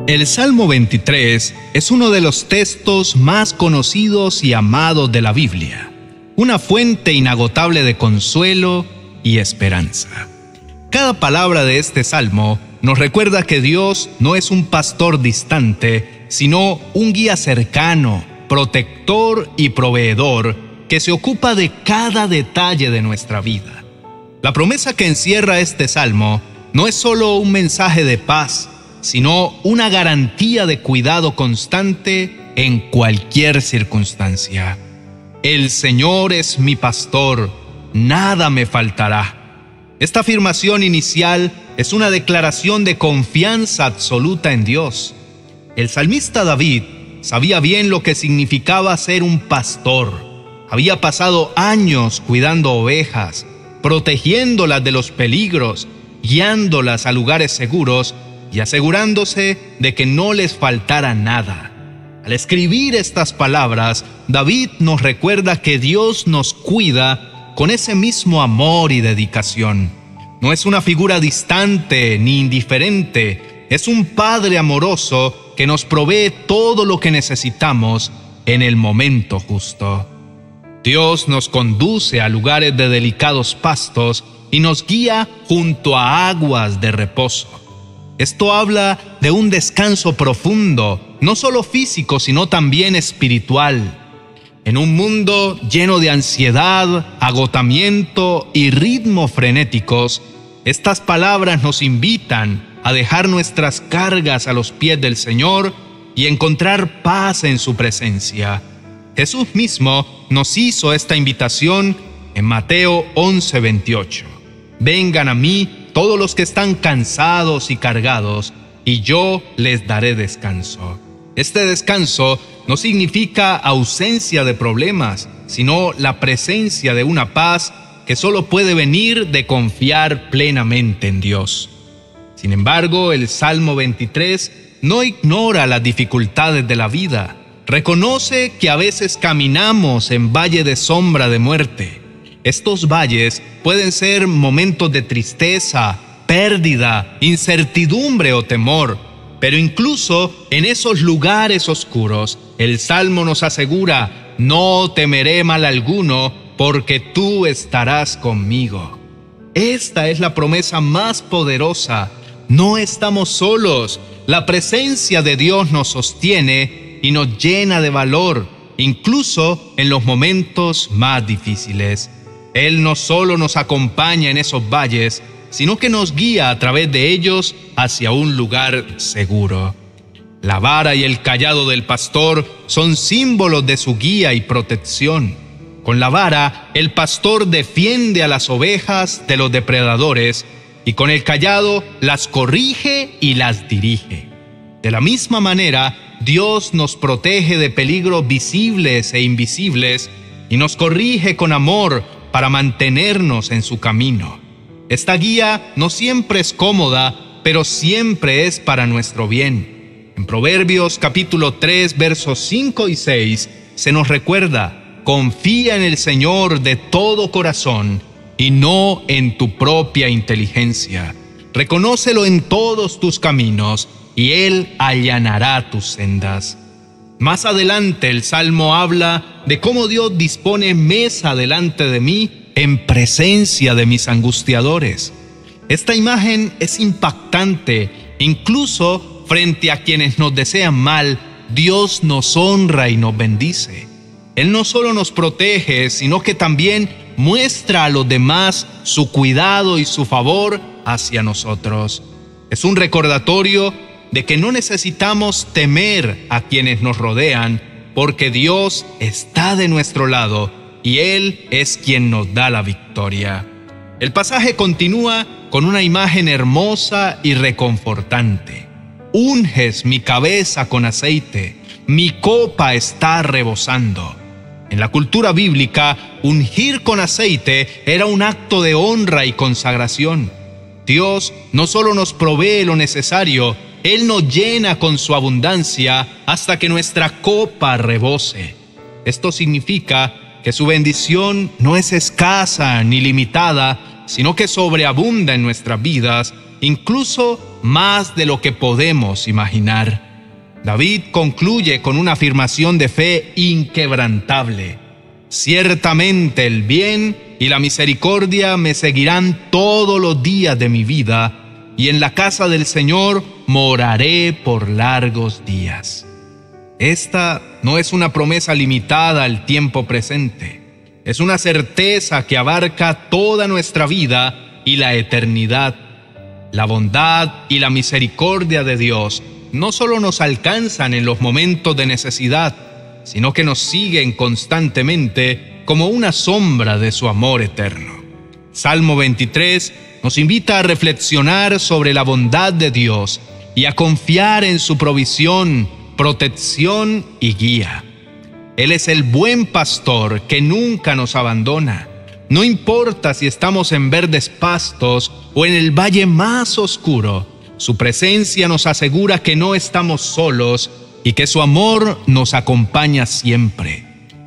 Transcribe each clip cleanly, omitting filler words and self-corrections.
El Salmo 23 es uno de los textos más conocidos y amados de la Biblia, una fuente inagotable de consuelo y esperanza. Cada palabra de este salmo nos recuerda que Dios no es un pastor distante, sino un guía cercano, protector y proveedor que se ocupa de cada detalle de nuestra vida. La promesa que encierra este salmo no es solo un mensaje de paz, sino una garantía de cuidado constante en cualquier circunstancia. El Señor es mi pastor, nada me faltará. Esta afirmación inicial es una declaración de confianza absoluta en Dios. El salmista David sabía bien lo que significaba ser un pastor. Había pasado años cuidando ovejas, protegiéndolas de los peligros, guiándolas a lugares seguros y asegurándose de que no les faltara nada. Al escribir estas palabras, David nos recuerda que Dios nos cuida con ese mismo amor y dedicación. No es una figura distante ni indiferente, es un Padre amoroso que nos provee todo lo que necesitamos en el momento justo. Dios nos conduce a lugares de delicados pastos y nos guía junto a aguas de reposo. Esto habla de un descanso profundo, no solo físico, sino también espiritual. En un mundo lleno de ansiedad, agotamiento y ritmos frenéticos, estas palabras nos invitan a dejar nuestras cargas a los pies del Señor y encontrar paz en su presencia. Jesús mismo nos hizo esta invitación en Mateo 11:28. Vengan a mí todos los que están cansados y cargados, y yo les daré descanso. Este descanso no significa ausencia de problemas, sino la presencia de una paz que solo puede venir de confiar plenamente en Dios. Sin embargo, el Salmo 23 no ignora las dificultades de la vida. Reconoce que a veces caminamos en valle de sombra de muerte. Estos valles pueden ser momentos de tristeza, pérdida, incertidumbre o temor, pero incluso en esos lugares oscuros, el Salmo nos asegura: no temeré mal alguno, porque tú estarás conmigo. Esta es la promesa más poderosa. No estamos solos. La presencia de Dios nos sostiene y nos llena de valor, incluso en los momentos más difíciles. Él no solo nos acompaña en esos valles, sino que nos guía a través de ellos hacia un lugar seguro. La vara y el cayado del pastor son símbolos de su guía y protección. Con la vara, el pastor defiende a las ovejas de los depredadores y con el cayado las corrige y las dirige. De la misma manera, Dios nos protege de peligros visibles e invisibles y nos corrige con amor para mantenernos en su camino. Esta guía no siempre es cómoda, pero siempre es para nuestro bien. En Proverbios capítulo 3, versos 5 y 6, se nos recuerda: confía en el Señor de todo corazón y no en tu propia inteligencia. Reconócelo en todos tus caminos y Él allanará tus sendas. Más adelante el Salmo habla de cómo Dios dispone mesa delante de mí en presencia de mis angustiadores. Esta imagen es impactante. Incluso frente a quienes nos desean mal, Dios nos honra y nos bendice. Él no solo nos protege, sino que también muestra a los demás su cuidado y su favor hacia nosotros. Es un recordatorio de que no necesitamos temer a quienes nos rodean, porque Dios está de nuestro lado y Él es quien nos da la victoria. El pasaje continúa con una imagen hermosa y reconfortante. Unges mi cabeza con aceite, mi copa está rebosando. En la cultura bíblica, ungir con aceite era un acto de honra y consagración. Dios no solo nos provee lo necesario, Él nos llena con su abundancia hasta que nuestra copa rebose. Esto significa que su bendición no es escasa ni limitada, sino que sobreabunda en nuestras vidas, incluso más de lo que podemos imaginar. David concluye con una afirmación de fe inquebrantable: ciertamente el bien y la misericordia me seguirán todos los días de mi vida, y en la casa del Señor moraré por largos días. Esta no es una promesa limitada al tiempo presente. Es una certeza que abarca toda nuestra vida y la eternidad. La bondad y la misericordia de Dios no solo nos alcanzan en los momentos de necesidad, sino que nos siguen constantemente como una sombra de su amor eterno. Salmo 23 nos invita a reflexionar sobre la bondad de Dios y a confiar en su provisión, protección y guía. Él es el buen pastor que nunca nos abandona. No importa si estamos en verdes pastos o en el valle más oscuro, su presencia nos asegura que no estamos solos y que su amor nos acompaña siempre.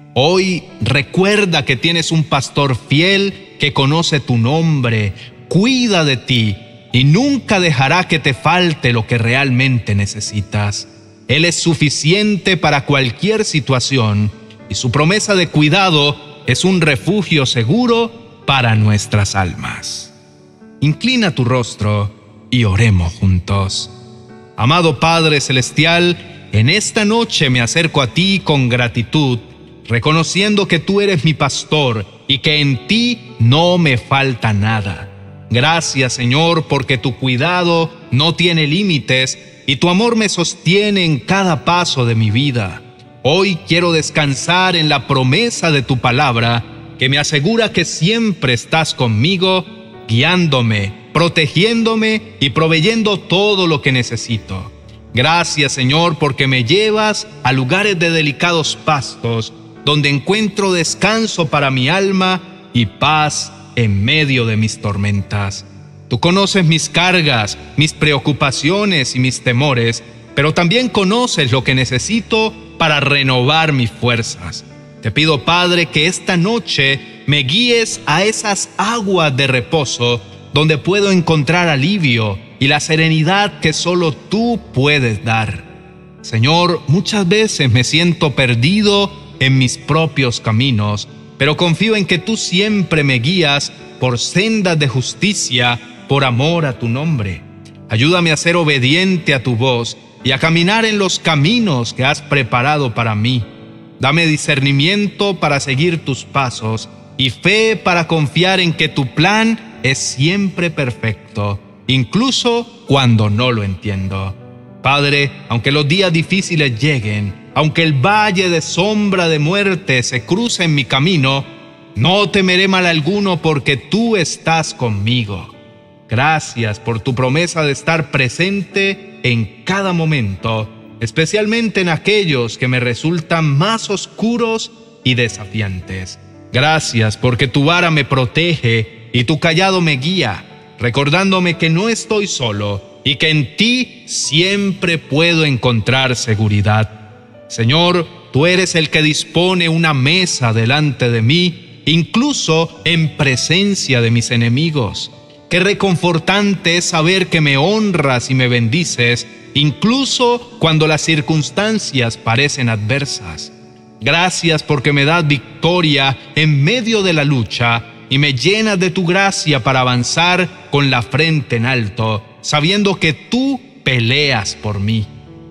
Hoy recuerda que tienes un pastor fiel que conoce tu nombre, cuida de ti y nunca dejará que te falte lo que realmente necesitas. Él es suficiente para cualquier situación y su promesa de cuidado es un refugio seguro para nuestras almas. Inclina tu rostro y oremos juntos. Amado Padre Celestial, en esta noche me acerco a ti con gratitud, reconociendo que tú eres mi pastor y que en ti no me falta nada. Gracias, Señor, porque tu cuidado no tiene límites y tu amor me sostiene en cada paso de mi vida. Hoy quiero descansar en la promesa de tu palabra, que me asegura que siempre estás conmigo, guiándome, protegiéndome y proveyendo todo lo que necesito. Gracias, Señor, porque me llevas a lugares de delicados pastos, donde encuentro descanso para mi alma y paz en medio de mis tormentas. Tú conoces mis cargas, mis preocupaciones y mis temores, pero también conoces lo que necesito para renovar mis fuerzas. Te pido, Padre, que esta noche me guíes a esas aguas de reposo donde puedo encontrar alivio y la serenidad que solo tú puedes dar. Señor, muchas veces me siento perdido en mis propios caminos, pero confío en que tú siempre me guías por sendas de justicia, por amor a tu nombre. Ayúdame a ser obediente a tu voz y a caminar en los caminos que has preparado para mí. Dame discernimiento para seguir tus pasos y fe para confiar en que tu plan es siempre perfecto, incluso cuando no lo entiendo. Padre, aunque los días difíciles lleguen, aunque el valle de sombra de muerte se cruce en mi camino, no temeré mal alguno porque tú estás conmigo. Gracias por tu promesa de estar presente en cada momento, especialmente en aquellos que me resultan más oscuros y desafiantes. Gracias porque tu vara me protege y tu cayado me guía, recordándome que no estoy solo y que en ti siempre puedo encontrar seguridad. Señor, tú eres el que dispone una mesa delante de mí, incluso en presencia de mis enemigos. Qué reconfortante es saber que me honras y me bendices, incluso cuando las circunstancias parecen adversas. Gracias porque me das victoria en medio de la lucha y me llenas de tu gracia para avanzar con la frente en alto, sabiendo que tú peleas por mí.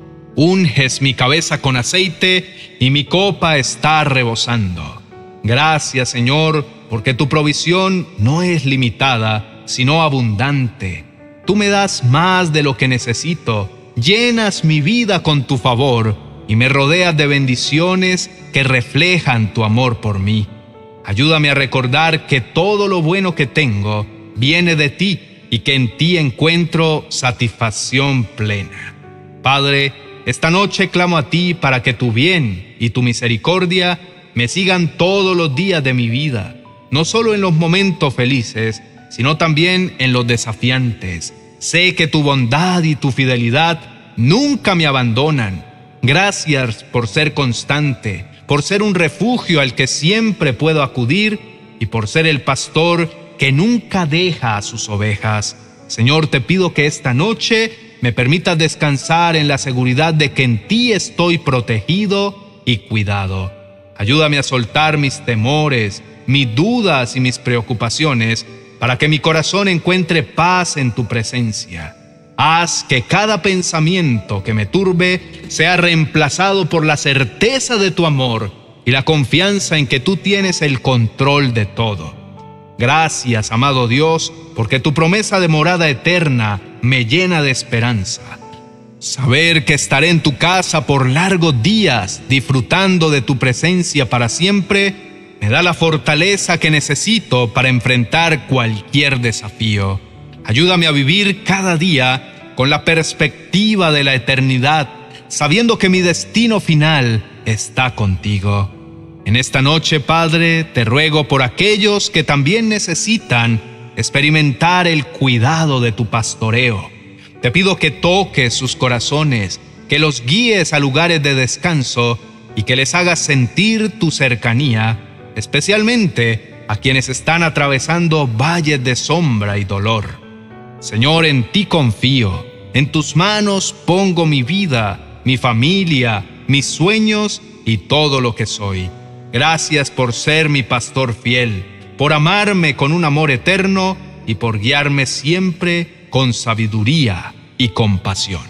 Unges mi cabeza con aceite y mi copa está rebosando. Gracias, Señor, porque tu provisión no es limitada, sino abundante. Tú me das más de lo que necesito, llenas mi vida con tu favor y me rodeas de bendiciones que reflejan tu amor por mí. Ayúdame a recordar que todo lo bueno que tengo viene de ti y que en ti encuentro satisfacción plena. Padre, esta noche clamo a ti para que tu bien y tu misericordia me sigan todos los días de mi vida, no solo en los momentos felices, sino también en los desafiantes. Sé que tu bondad y tu fidelidad nunca me abandonan. Gracias por ser constante, por ser un refugio al que siempre puedo acudir y por ser el pastor que nunca deja a sus ovejas. Señor, te pido que esta noche me permitas descansar en la seguridad de que en ti estoy protegido y cuidado. Ayúdame a soltar mis temores, mis dudas y mis preocupaciones para que mi corazón encuentre paz en tu presencia. Haz que cada pensamiento que me turbe sea reemplazado por la certeza de tu amor y la confianza en que tú tienes el control de todo. Gracias, amado Dios, porque tu promesa de morada eterna me llena de esperanza. Saber que estaré en tu casa por largos días, disfrutando de tu presencia para siempre, me da la fortaleza que necesito para enfrentar cualquier desafío. Ayúdame a vivir cada día con la perspectiva de la eternidad, sabiendo que mi destino final está contigo. En esta noche, Padre, te ruego por aquellos que también necesitan experimentar el cuidado de tu pastoreo. Te pido que toques sus corazones, que los guíes a lugares de descanso y que les hagas sentir tu cercanía, especialmente a quienes están atravesando valles de sombra y dolor. Señor, en ti confío, en tus manos pongo mi vida, mi familia, mis sueños y todo lo que soy. Gracias por ser mi pastor fiel, por amarme con un amor eterno y por guiarme siempre con sabiduría y compasión.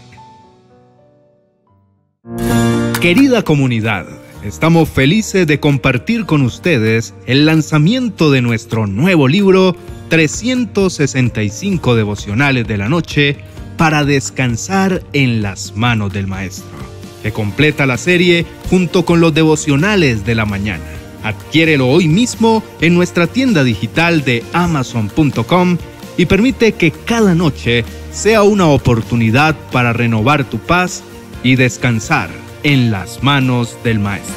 Querida comunidad, estamos felices de compartir con ustedes el lanzamiento de nuestro nuevo libro 365 devocionales de la noche para descansar en las manos del Maestro, que completa la serie junto con los devocionales de la mañana. Adquiérelo hoy mismo en nuestra tienda digital de Amazon.com y permite que cada noche sea una oportunidad para renovar tu paz y descansar en las manos del Maestro.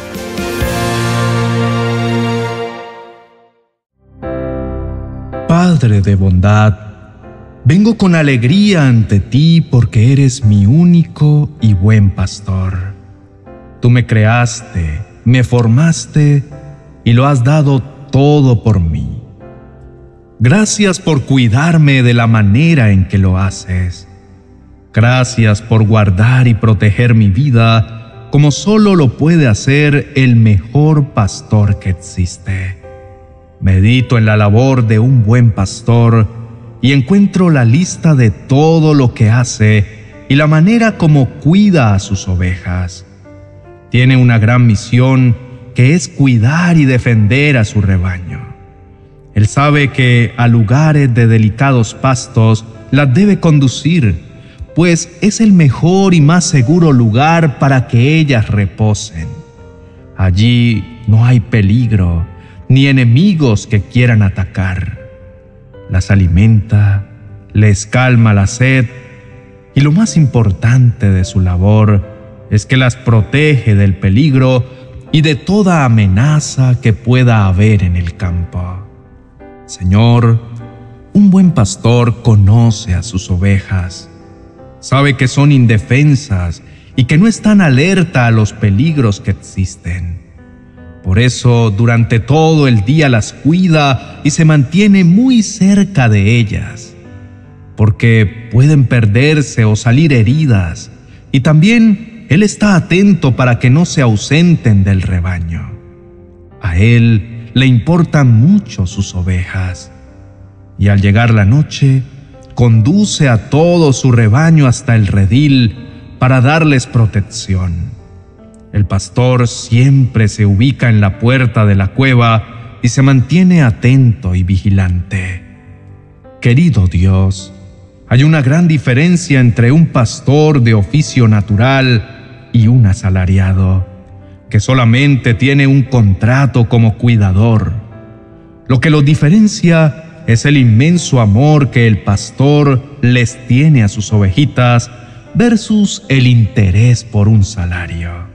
Padre de bondad, vengo con alegría ante ti porque eres mi único y buen pastor. Tú me creaste, me formaste y lo has dado todo por mí. Gracias por cuidarme de la manera en que lo haces. Gracias por guardar y proteger mi vida como solo lo puede hacer el mejor pastor que existe. Medito en la labor de un buen pastor y encuentro la lista de todo lo que hace y la manera como cuida a sus ovejas. Tiene una gran misión que es cuidar y defender a su rebaño. Él sabe que a lugares de delicados pastos las debe conducir, pues es el mejor y más seguro lugar para que ellas reposen. Allí no hay peligro ni enemigos que quieran atacar. Las alimenta, les calma la sed y lo más importante de su labor es que las protege del peligro y de toda amenaza que pueda haber en el campo. Señor, un buen pastor conoce a sus ovejas. Sabe que son indefensas y que no están alerta a los peligros que existen. Por eso, durante todo el día las cuida y se mantiene muy cerca de ellas, porque pueden perderse o salir heridas, y también Él está atento para que no se ausenten del rebaño. A Él le importan mucho sus ovejas, y al llegar la noche, conduce a todo su rebaño hasta el redil para darles protección. El pastor siempre se ubica en la puerta de la cueva y se mantiene atento y vigilante. Querido Dios, hay una gran diferencia entre un pastor de oficio natural y un asalariado, que solamente tiene un contrato como cuidador. Lo que los diferencia es el inmenso amor que el pastor les tiene a sus ovejitas versus el interés por un salario.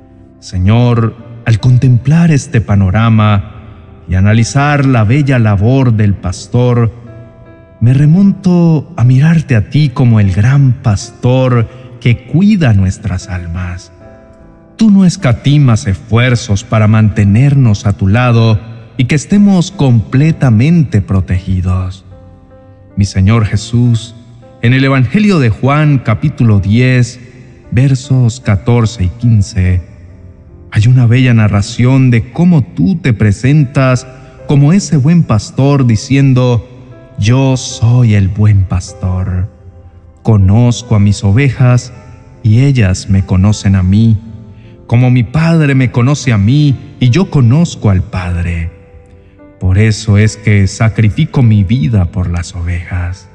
Señor, al contemplar este panorama y analizar la bella labor del pastor, me remonto a mirarte a ti como el gran pastor que cuida nuestras almas. Tú no escatimas esfuerzos para mantenernos a tu lado y que estemos completamente protegidos. Mi Señor Jesús, En el Evangelio de Juan, capítulo 10, versos 14 y 15, hay una bella narración de cómo tú te presentas como ese buen pastor diciendo: yo soy el buen pastor. Conozco a mis ovejas y ellas me conocen a mí, como mi Padre me conoce a mí y yo conozco al Padre. Por eso es que sacrifico mi vida por las ovejas.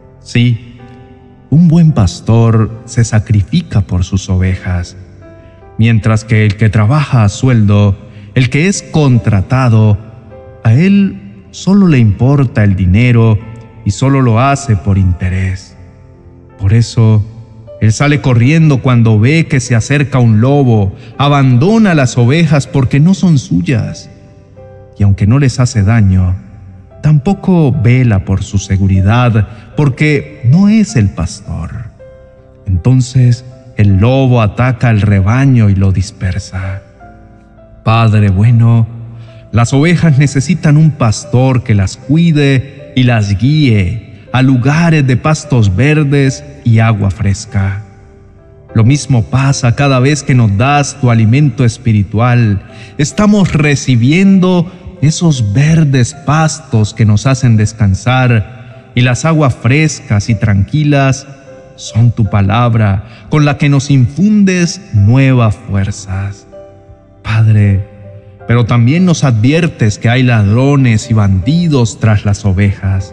Sí, un buen pastor se sacrifica por sus ovejas, mientras que el que trabaja a sueldo, el que es contratado, a él solo le importa el dinero y solo lo hace por interés. Por eso, él sale corriendo cuando ve que se acerca un lobo, abandona las ovejas porque no son suyas, y aunque no les hace daño, tampoco vela por su seguridad porque no es el pastor. Entonces, el lobo ataca al rebaño y lo dispersa. Padre bueno, las ovejas necesitan un pastor que las cuide y las guíe a lugares de pastos verdes y agua fresca. Lo mismo pasa cada vez que nos das tu alimento espiritual. Estamos recibiendo esos verdes pastos que nos hacen descansar, y las aguas frescas y tranquilas son tu palabra con la que nos infundes nuevas fuerzas. Padre, pero también nos adviertes que hay ladrones y bandidos tras las ovejas.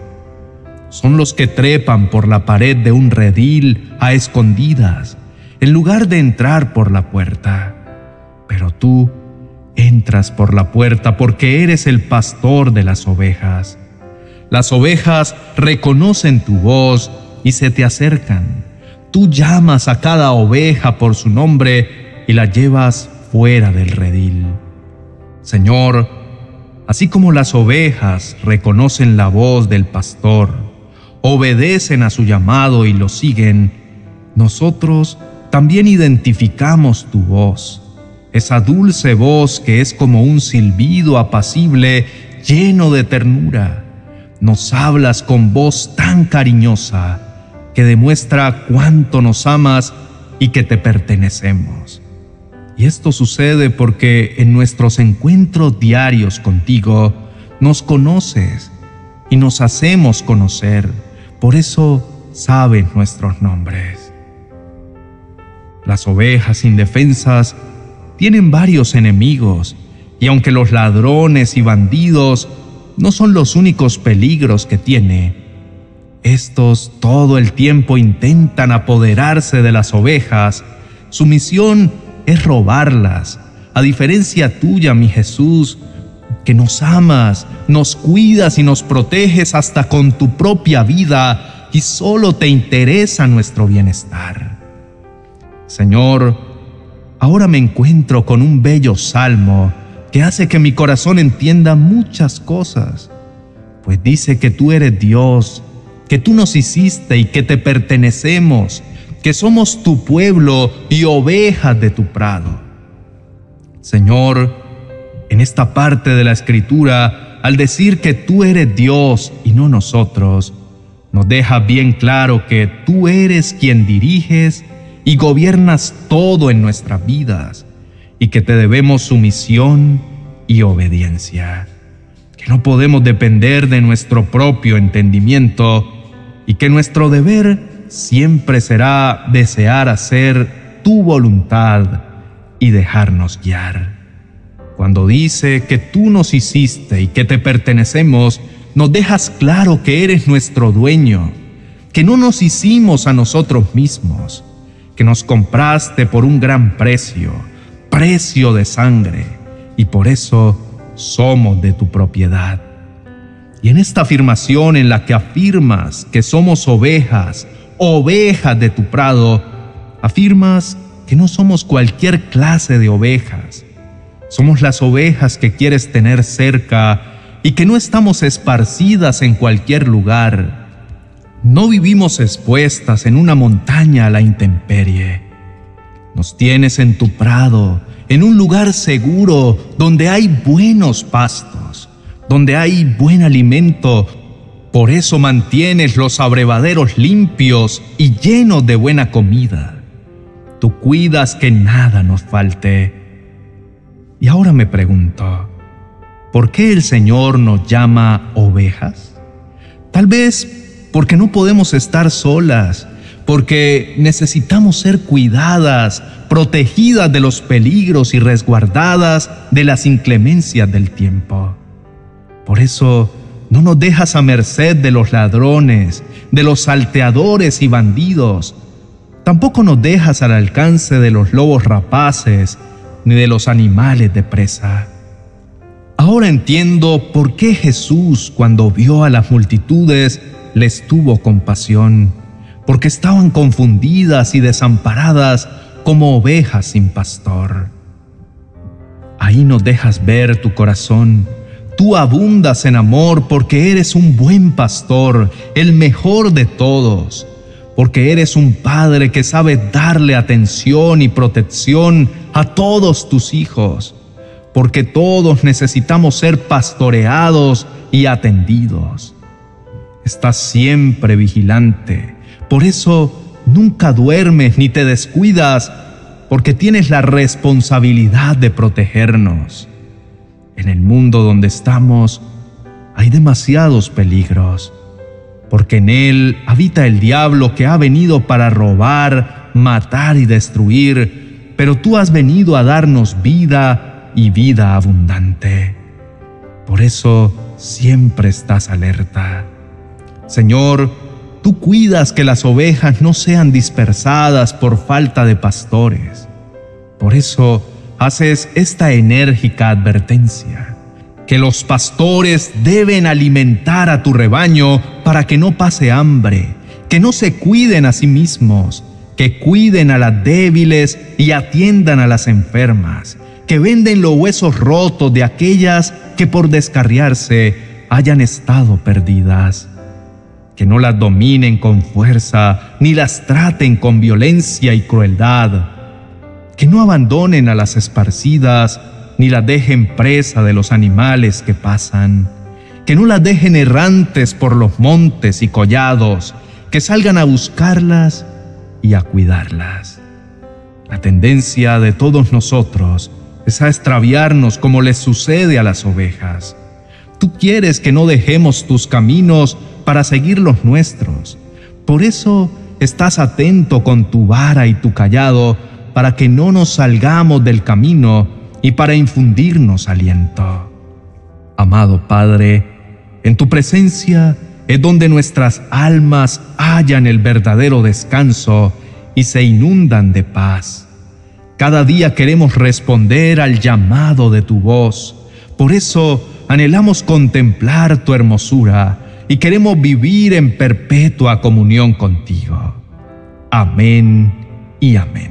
Son los que trepan por la pared de un redil a escondidas, en lugar de entrar por la puerta. Pero tú entras por la puerta porque eres el pastor de las ovejas. Las ovejas reconocen tu voz y se te acercan. Tú llamas a cada oveja por su nombre y la llevas fuera del redil. Señor, así como las ovejas reconocen la voz del pastor, obedecen a su llamado y lo siguen, nosotros también identificamos tu voz, esa dulce voz que es como un silbido apacible lleno de ternura. Nos hablas con voz tan cariñosa que demuestra cuánto nos amas y que te pertenecemos. Y esto sucede porque en nuestros encuentros diarios contigo nos conoces y nos hacemos conocer. Por eso sabes nuestros nombres. Las ovejas indefensas tienen varios enemigos, y aunque los ladrones y bandidos no son los únicos peligros que tiene, estos todo el tiempo intentan apoderarse de las ovejas. Su misión es robarlas, a diferencia tuya, mi Jesús, que nos amas, nos cuidas y nos proteges hasta con tu propia vida, y solo te interesa nuestro bienestar. Señor, ahora me encuentro con un bello salmo que hace que mi corazón entienda muchas cosas, pues dice que tú eres Dios, que tú nos hiciste y que te pertenecemos, que somos tu pueblo y ovejas de tu prado. Señor, en esta parte de la Escritura, al decir que tú eres Dios y no nosotros, nos deja bien claro que tú eres quien diriges y gobiernas todo en nuestras vidas, y que te debemos sumisión y obediencia, que no podemos depender de nuestro propio entendimiento, y que nuestro deber siempre será desear hacer tu voluntad y dejarnos guiar. Cuando dice que tú nos hiciste y que te pertenecemos, nos dejas claro que eres nuestro dueño, que no nos hicimos a nosotros mismos, que nos compraste por un gran precio, precio de sangre, y por eso somos de tu propiedad. Y en esta afirmación en la que afirmas que somos ovejas, ovejas de tu prado, afirmas que no somos cualquier clase de ovejas. Somos las ovejas que quieres tener cerca y que no estamos esparcidas en cualquier lugar. No vivimos expuestas en una montaña a la intemperie. Nos tienes en tu prado, en un lugar seguro donde hay buenos pastos, donde hay buen alimento, Por eso mantienes los abrevaderos limpios y llenos de buena comida. Tú cuidas que nada nos falte. Y ahora me pregunto, ¿por qué el Señor nos llama ovejas? Tal vez porque no podemos estar solas, porque necesitamos ser cuidadas, protegidas de los peligros y resguardadas de las inclemencias del tiempo. Por eso no nos dejas a merced de los ladrones, de los salteadores y bandidos. Tampoco nos dejas al alcance de los lobos rapaces, ni de los animales de presa. Ahora entiendo por qué Jesús, cuando vio a las multitudes, les tuvo compasión, porque estaban confundidas y desamparadas como ovejas sin pastor. Ahí nos dejas ver tu corazón. Tú abundas en amor porque eres un buen pastor, el mejor de todos, porque eres un padre que sabe darle atención y protección a todos tus hijos, porque todos necesitamos ser pastoreados y atendidos. Estás siempre vigilante, por eso nunca duermes ni te descuidas, porque tienes la responsabilidad de protegernos. En el mundo donde estamos hay demasiados peligros, porque en él habita el diablo que ha venido para robar, matar y destruir, pero tú has venido a darnos vida y vida abundante. Por eso siempre estás alerta. Señor, tú cuidas que las ovejas no sean dispersadas por falta de pastores. Por eso haces esta enérgica advertencia, que los pastores deben alimentar a tu rebaño para que no pase hambre, que no se cuiden a sí mismos, que cuiden a las débiles y atiendan a las enfermas, que venden los huesos rotos de aquellas que por descarriarse hayan estado perdidas, que no las dominen con fuerza ni las traten con violencia y crueldad, que no abandonen a las esparcidas, ni las dejen presa de los animales que pasan, que no las dejen errantes por los montes y collados, que salgan a buscarlas y a cuidarlas. La tendencia de todos nosotros es a extraviarnos como les sucede a las ovejas. Tú quieres que no dejemos tus caminos para seguir los nuestros. Por eso estás atento con tu vara y tu cayado, para que no nos salgamos del camino y para infundirnos aliento. Amado Padre, en tu presencia es donde nuestras almas hallan el verdadero descanso y se inundan de paz. Cada día queremos responder al llamado de tu voz. Por eso anhelamos contemplar tu hermosura y queremos vivir en perpetua comunión contigo. Amén y amén.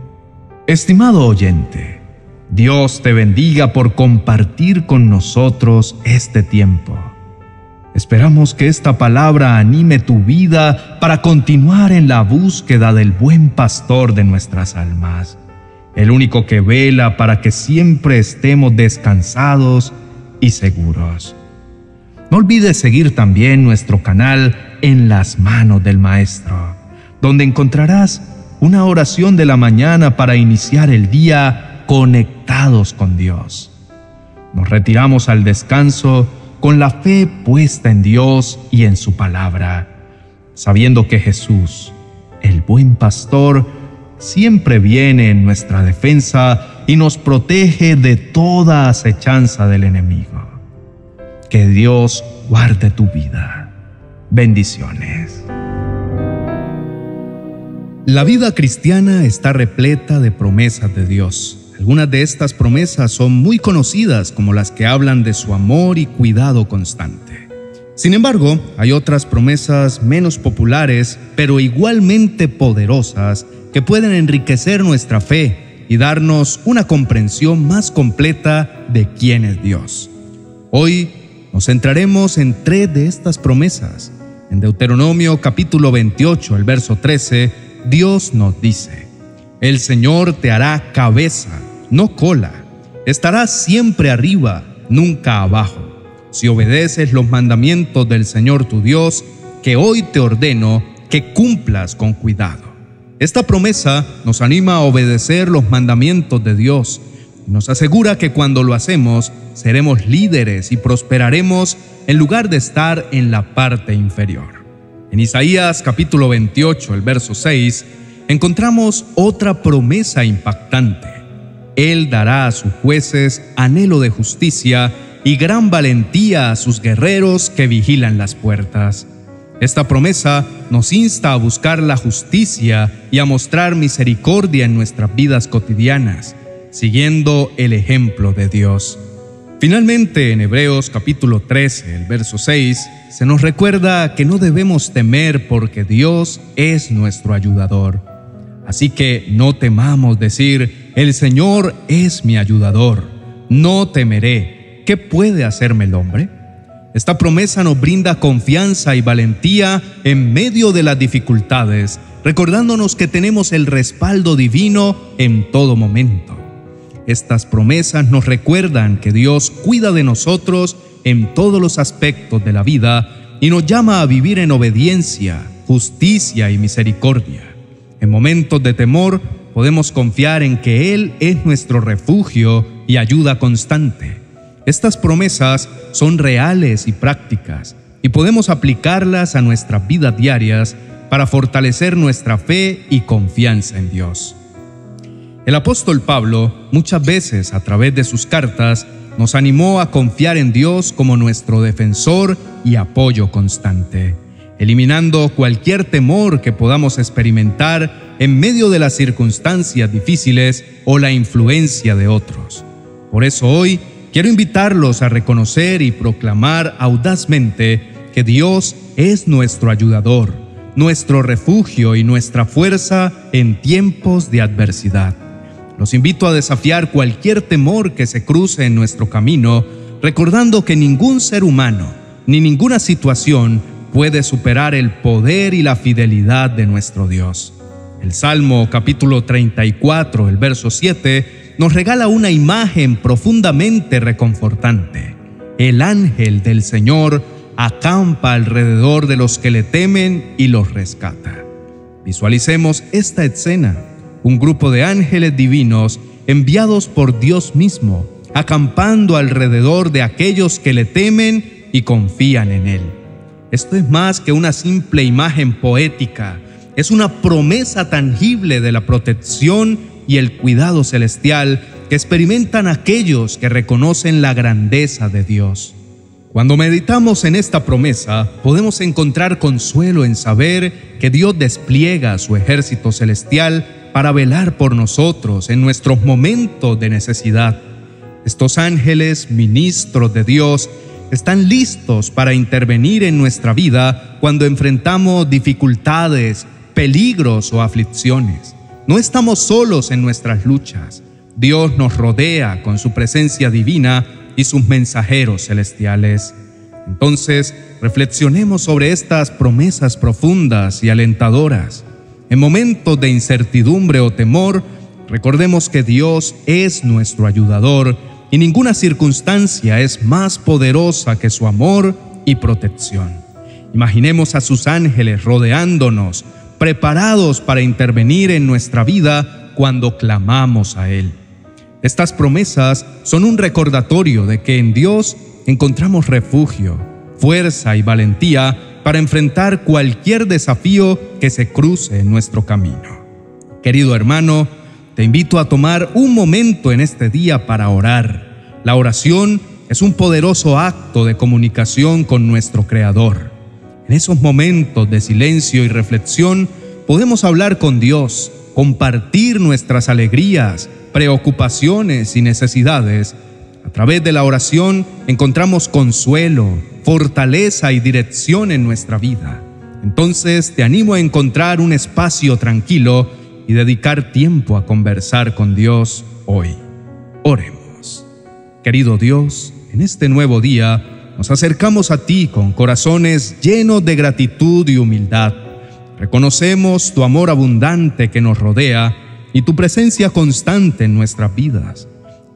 Estimado oyente, Dios te bendiga por compartir con nosotros este tiempo. Esperamos que esta palabra anime tu vida para continuar en la búsqueda del buen pastor de nuestras almas, el único que vela para que siempre estemos descansados y seguros. No olvides seguir también nuestro canal En las manos del Maestro, donde encontrarás una oración de la mañana para iniciar el día conectados con Dios. Nos retiramos al descanso con la fe puesta en Dios y en su palabra, sabiendo que Jesús, el buen pastor, siempre viene en nuestra defensa y nos protege de toda acechanza del enemigo. Que Dios guarde tu vida. Bendiciones. La vida cristiana está repleta de promesas de Dios. Algunas de estas promesas son muy conocidas, como las que hablan de su amor y cuidado constante. Sin embargo, hay otras promesas menos populares, pero igualmente poderosas, que pueden enriquecer nuestra fe y darnos una comprensión más completa de quién es Dios. Hoy nos centraremos en 3 de estas promesas. En Deuteronomio capítulo 28, el verso 13, Dios nos dice: el Señor te hará cabeza, no cola. Estarás siempre arriba, nunca abajo. si obedeces los mandamientos del Señor tu Dios, que hoy te ordeno que cumplas con cuidado. Esta promesa nos anima a obedecer los mandamientos de Dios. Nos asegura que cuando lo hacemos, seremos líderes y prosperaremos en lugar de estar en la parte inferior. En Isaías capítulo 28, el verso 6, encontramos otra promesa impactante. Él dará a sus jueces anhelo de justicia y gran valentía a sus guerreros que vigilan las puertas. Esta promesa nos insta a buscar la justicia y a mostrar misericordia en nuestras vidas cotidianas, siguiendo el ejemplo de Dios. Finalmente, en Hebreos capítulo 13, el verso 6, se nos recuerda que no debemos temer porque Dios es nuestro ayudador. Así que no temamos decir, el Señor es mi ayudador, no temeré. ¿Qué puede hacerme el hombre? Esta promesa nos brinda confianza y valentía en medio de las dificultades, recordándonos que tenemos el respaldo divino en todo momento. Estas promesas nos recuerdan que Dios cuida de nosotros en todos los aspectos de la vida y nos llama a vivir en obediencia, justicia y misericordia. En momentos de temor, podemos confiar en que Él es nuestro refugio y ayuda constante. Estas promesas son reales y prácticas y podemos aplicarlas a nuestras vidas diarias para fortalecer nuestra fe y confianza en Dios. El apóstol Pablo, muchas veces a través de sus cartas, nos animó a confiar en Dios como nuestro defensor y apoyo constante, eliminando cualquier temor que podamos experimentar en medio de las circunstancias difíciles o la influencia de otros. Por eso hoy quiero invitarlos a reconocer y proclamar audazmente que Dios es nuestro ayudador, nuestro refugio y nuestra fuerza en tiempos de adversidad. Los invito a desafiar cualquier temor que se cruce en nuestro camino, recordando que ningún ser humano ni ninguna situación puede superar el poder y la fidelidad de nuestro Dios. El Salmo capítulo 34, el verso 7, nos regala una imagen profundamente reconfortante. El ángel del Señor acampa alrededor de los que le temen y los rescata. Visualicemos esta escena, un grupo de ángeles divinos enviados por Dios mismo, acampando alrededor de aquellos que le temen y confían en Él. Esto es más que una simple imagen poética, es una promesa tangible de la protección y el cuidado celestial que experimentan aquellos que reconocen la grandeza de Dios. Cuando meditamos en esta promesa, podemos encontrar consuelo en saber que Dios despliega su ejército celestial para velar por nosotros en nuestros momentos de necesidad. Estos ángeles, ministros de Dios, están listos para intervenir en nuestra vida cuando enfrentamos dificultades, peligros o aflicciones. No estamos solos en nuestras luchas. Dios nos rodea con su presencia divina y sus mensajeros celestiales. Entonces, reflexionemos sobre estas promesas profundas y alentadoras. En momentos de incertidumbre o temor, recordemos que Dios es nuestro ayudador y ninguna circunstancia es más poderosa que su amor y protección. Imaginemos a sus ángeles rodeándonos, preparados para intervenir en nuestra vida cuando clamamos a Él. Estas promesas son un recordatorio de que en Dios encontramos refugio, fuerza y valentía para enfrentar cualquier desafío que se cruce en nuestro camino. Querido hermano, te invito a tomar un momento en este día para orar. La oración es un poderoso acto de comunicación con nuestro Creador. En esos momentos de silencio y reflexión podemos hablar con Dios, compartir nuestras alegrías, preocupaciones y necesidades. A través de la oración encontramos consuelo, fortaleza y dirección en nuestra vida. Entonces te animo a encontrar un espacio tranquilo y dedicar tiempo a conversar con Dios hoy. Oremos. Querido Dios, en este nuevo día nos acercamos a ti con corazones llenos de gratitud y humildad. Reconocemos tu amor abundante que nos rodea y tu presencia constante en nuestras vidas.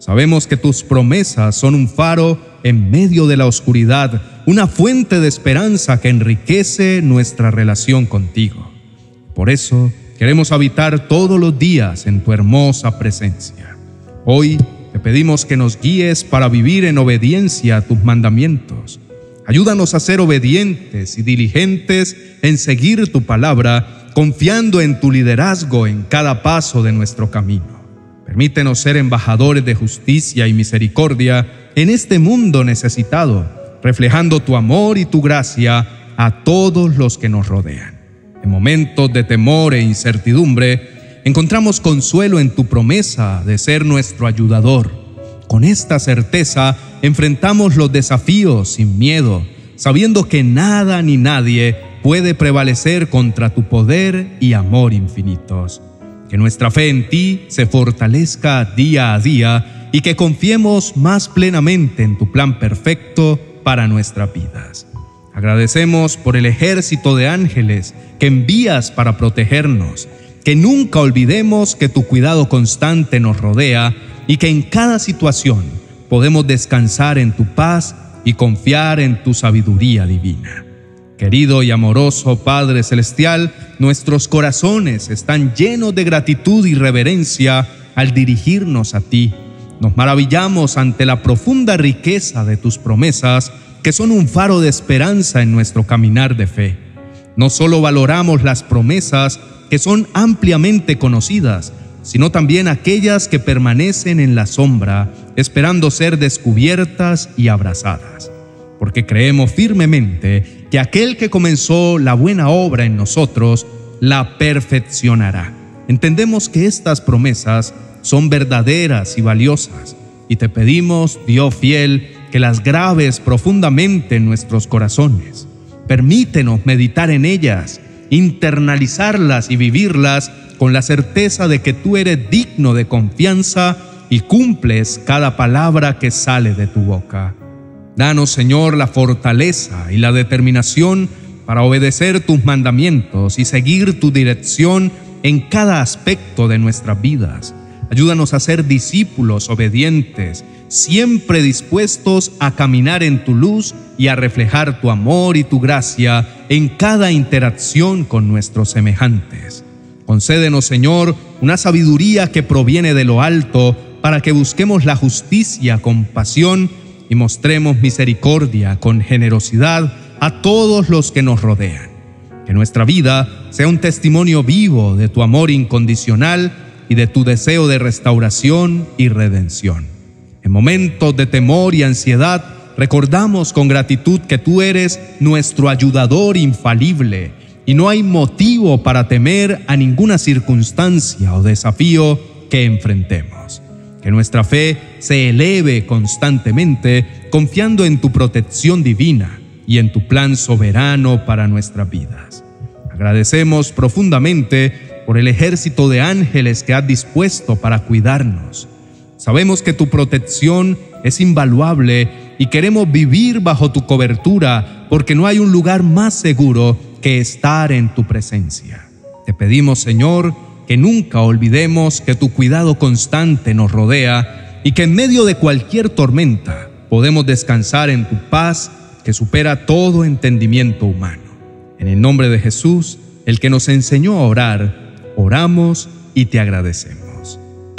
Sabemos que tus promesas son un faro en medio de la oscuridad, una fuente de esperanza que enriquece nuestra relación contigo. Por eso queremos habitar todos los días en tu hermosa presencia. Hoy te pedimos que nos guíes para vivir en obediencia a tus mandamientos. Ayúdanos a ser obedientes y diligentes en seguir tu palabra, confiando en tu liderazgo en cada paso de nuestro camino. Permítenos ser embajadores de justicia y misericordia en este mundo necesitado, reflejando tu amor y tu gracia a todos los que nos rodean. En momentos de temor e incertidumbre, encontramos consuelo en tu promesa de ser nuestro ayudador. Con esta certeza, enfrentamos los desafíos sin miedo, sabiendo que nada ni nadie puede prevalecer contra tu poder y amor infinitos. Que nuestra fe en ti se fortalezca día a día y que confiemos más plenamente en tu plan perfecto para nuestras vidas. Agradecemos por el ejército de ángeles que envías para protegernos, que nunca olvidemos que tu cuidado constante nos rodea y que en cada situación podemos descansar en tu paz y confiar en tu sabiduría divina. Querido y amoroso Padre Celestial, nuestros corazones están llenos de gratitud y reverencia al dirigirnos a ti. Nos maravillamos ante la profunda riqueza de tus promesas, que son un faro de esperanza en nuestro caminar de fe. No solo valoramos las promesas que son ampliamente conocidas, sino también aquellas que permanecen en la sombra, esperando ser descubiertas y abrazadas. Porque creemos firmemente que aquel que comenzó la buena obra en nosotros, la perfeccionará. Entendemos que estas promesas son verdaderas y valiosas, y te pedimos, Dios fiel, que las grabes profundamente en nuestros corazones. Permítenos meditar en ellas, internalizarlas y vivirlas con la certeza de que tú eres digno de confianza y cumples cada palabra que sale de tu boca. Danos, Señor, la fortaleza y la determinación para obedecer tus mandamientos y seguir tu dirección en cada aspecto de nuestras vidas. Ayúdanos a ser discípulos obedientes, siempre dispuestos a caminar en tu luz y a reflejar tu amor y tu gracia en cada interacción con nuestros semejantes. Concédenos, Señor, una sabiduría que proviene de lo alto para que busquemos la justicia con pasión y mostremos misericordia con generosidad a todos los que nos rodean. Que nuestra vida sea un testimonio vivo de tu amor incondicional y de tu deseo de restauración y redención. En momentos de temor y ansiedad, recordamos con gratitud que tú eres nuestro ayudador infalible y no hay motivo para temer a ninguna circunstancia o desafío que enfrentemos. Que nuestra fe se eleve constantemente confiando en tu protección divina y en tu plan soberano para nuestras vidas. Agradecemos profundamente por el ejército de ángeles que has dispuesto para cuidarnos. Sabemos que tu protección es invaluable y queremos vivir bajo tu cobertura porque no hay un lugar más seguro que estar en tu presencia. Te pedimos, Señor, que nunca olvidemos que tu cuidado constante nos rodea y que en medio de cualquier tormenta podemos descansar en tu paz que supera todo entendimiento humano. En el nombre de Jesús, el que nos enseñó a orar, oramos y te agradecemos.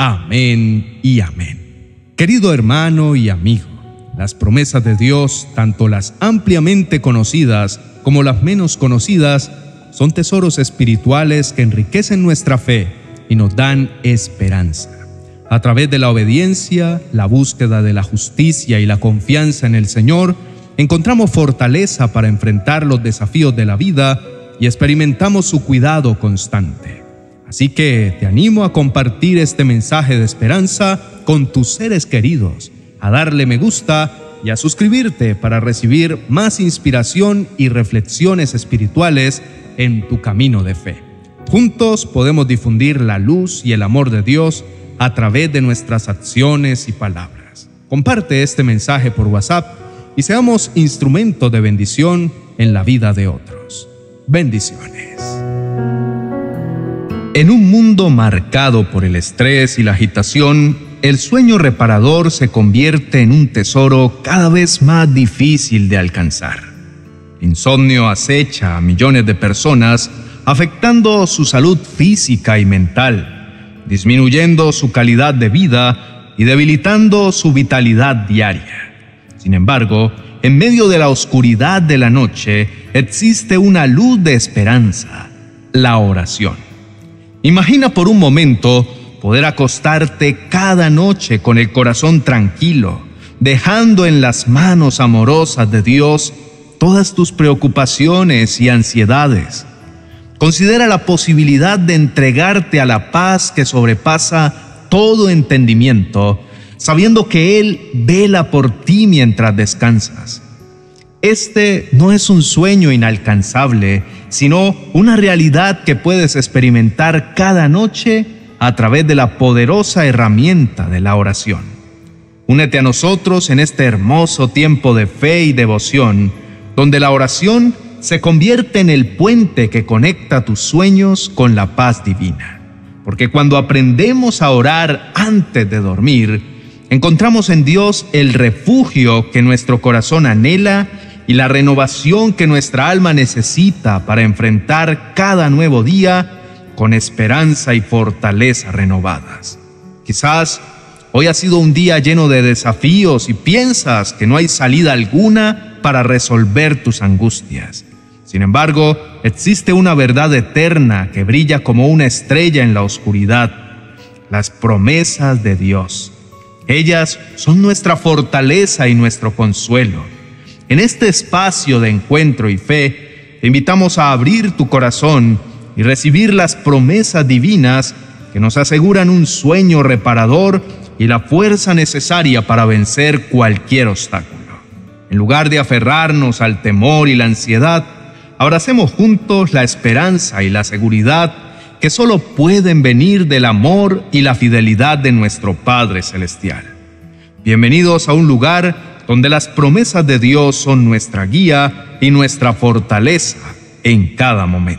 Amén y amén. Querido hermano y amigo, las promesas de Dios, tanto las ampliamente conocidas como las menos conocidas, son tesoros espirituales que enriquecen nuestra fe y nos dan esperanza. A través de la obediencia, la búsqueda de la justicia y la confianza en el Señor, encontramos fortaleza para enfrentar los desafíos de la vida y experimentamos su cuidado constante. Así que te animo a compartir este mensaje de esperanza con tus seres queridos, a darle me gusta y a suscribirte para recibir más inspiración y reflexiones espirituales en tu camino de fe. Juntos podemos difundir la luz y el amor de Dios a través de nuestras acciones y palabras. Comparte este mensaje por WhatsApp y seamos instrumento de bendición en la vida de otros. Bendiciones. En un mundo marcado por el estrés y la agitación, el sueño reparador se convierte en un tesoro cada vez más difícil de alcanzar. El insomnio acecha a millones de personas, afectando su salud física y mental, disminuyendo su calidad de vida y debilitando su vitalidad diaria. Sin embargo, en medio de la oscuridad de la noche existe una luz de esperanza: la oración. Imagina por un momento poder acostarte cada noche con el corazón tranquilo, dejando en las manos amorosas de Dios todas tus preocupaciones y ansiedades. Considera la posibilidad de entregarte a la paz que sobrepasa todo entendimiento, sabiendo que Él vela por ti mientras descansas. Este no es un sueño inalcanzable, sino una realidad que puedes experimentar cada noche a través de la poderosa herramienta de la oración. Únete a nosotros en este hermoso tiempo de fe y devoción, donde la oración se convierte en el puente que conecta tus sueños con la paz divina. Porque cuando aprendemos a orar antes de dormir, encontramos en Dios el refugio que nuestro corazón anhela y la renovación que nuestra alma necesita para enfrentar cada nuevo día con esperanza y fortaleza renovadas. Quizás hoy ha sido un día lleno de desafíos y piensas que no hay salida alguna para resolver tus angustias. Sin embargo, existe una verdad eterna que brilla como una estrella en la oscuridad: las promesas de Dios. Ellas son nuestra fortaleza y nuestro consuelo. En este espacio de encuentro y fe, te invitamos a abrir tu corazón y recibir las promesas divinas que nos aseguran un sueño reparador y la fuerza necesaria para vencer cualquier obstáculo. En lugar de aferrarnos al temor y la ansiedad, abracemos juntos la esperanza y la seguridad que solo pueden venir del amor y la fidelidad de nuestro Padre Celestial. Bienvenidos a un lugar donde las promesas de Dios son nuestra guía y nuestra fortaleza en cada momento.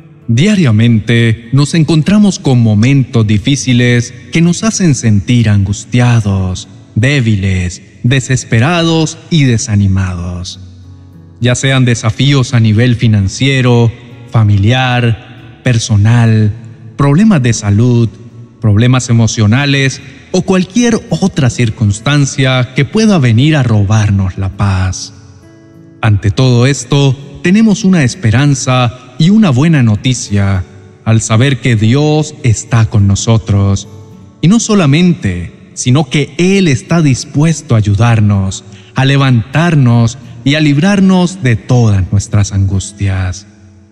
Diariamente nos encontramos con momentos difíciles que nos hacen sentir angustiados, débiles, desesperados y desanimados. Ya sean desafíos a nivel financiero, familiar, personal, problemas de salud, problemas emocionales o cualquier otra circunstancia que pueda venir a robarnos la paz. Ante todo esto, tenemos una esperanza y una buena noticia al saber que Dios está con nosotros. Y no solamente, sino que Él está dispuesto a ayudarnos, a levantarnos y a librarnos de todas nuestras angustias.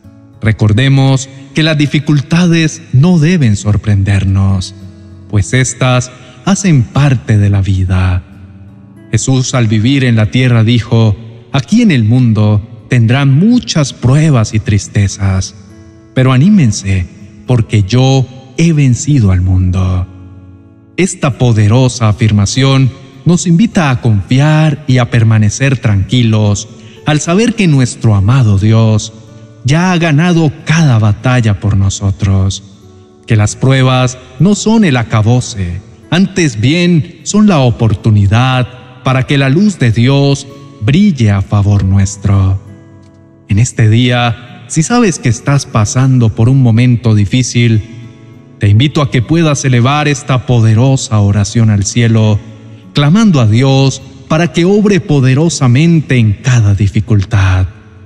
Recordemos que las dificultades no deben sorprendernos, pues éstas hacen parte de la vida. Jesús, al vivir en la tierra, dijo: «Aquí en el mundo tendrán muchas pruebas y tristezas, pero anímense, porque yo he vencido al mundo». Esta poderosa afirmación nos invita a confiar y a permanecer tranquilos al saber que nuestro amado Dios ya ha ganado cada batalla por nosotros, que las pruebas no son el acabose, antes bien son la oportunidad para que la luz de Dios brille a favor nuestro. En este día, si sabes que estás pasando por un momento difícil, te invito a que puedas elevar esta poderosa oración al cielo, clamando a Dios para que obre poderosamente en cada dificultad.